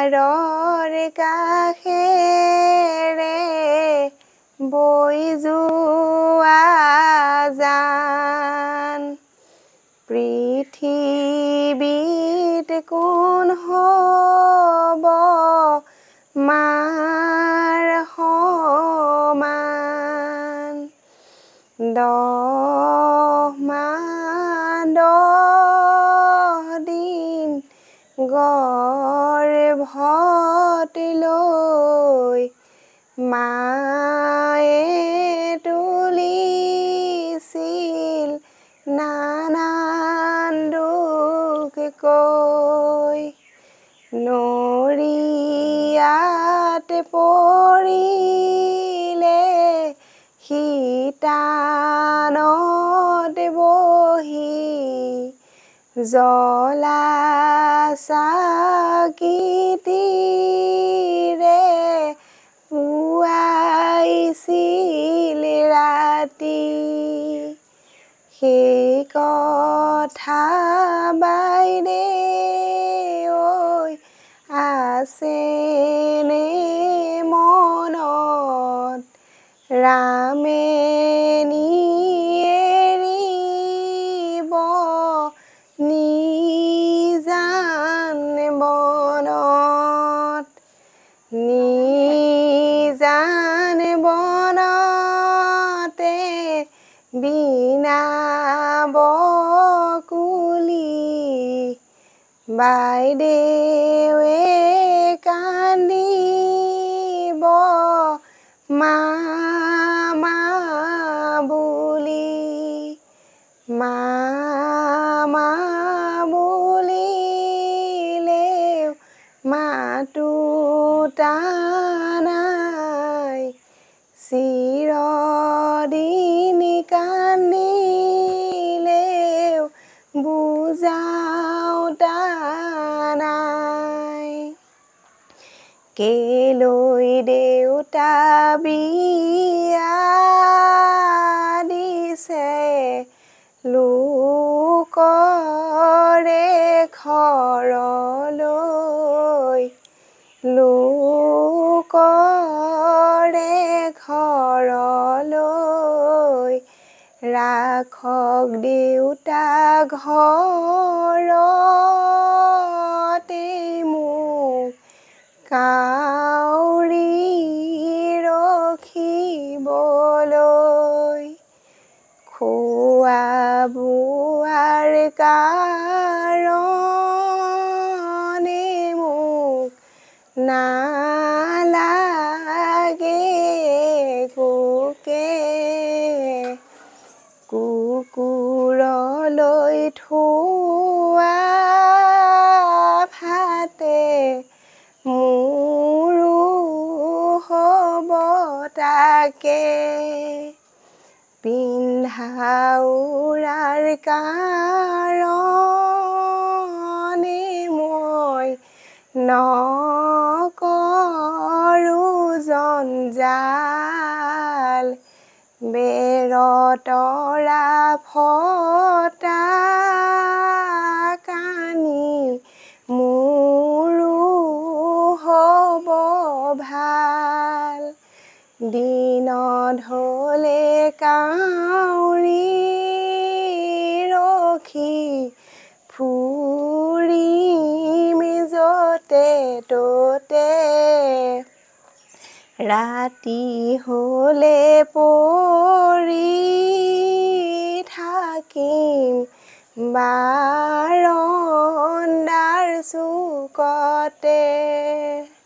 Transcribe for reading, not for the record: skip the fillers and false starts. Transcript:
দুৱাৰৰ কাষেৰে বৈ যোৱা জান পৃথিৱীত কোন হ'ব মাৰ সমান 10 দিন গৰ্ভত লৈ মায়ে তুলিছিল নানান দুখ কৈ নৰিয়াত পৰিলে শীতানত বহি জ্বলা চাকিতিৰে পুৱাইছিল ৰাতি সেই কথা বাইদেউ আছেনে মনত ৰামে এৰিব নিজান বনতে বিনা বকুলি বাইদেৱে কান্দিব মা বুলিলেও মাতো নাই চিৰদিন কান্দিলেও বুজাও নাই কেলৈ দেউতা বিয়া দিছে লোকৰে ঘৰলৈ ৰাখক দেউতা ঘৰতে মোক কাউৰী ৰখিবলৈ খোৱা বোৱাৰ কাৰণে মোক নালাগে কুকুৰলৈ থোৱা ভাতে মোৰো হ'ব তাকে পিন্ধা উৰাৰ কাৰণে মই নকৰোঁ জঞ্জাল বেৰত তৰা ফটা কানি মোৰো হ'ব ভাল দিনত হ'লে কাউৰী ৰখি ফুৰিম য'তে ত'তে ৰাতি হ'লে পৰি থাকিম বাৰান্দাৰ চুকতে।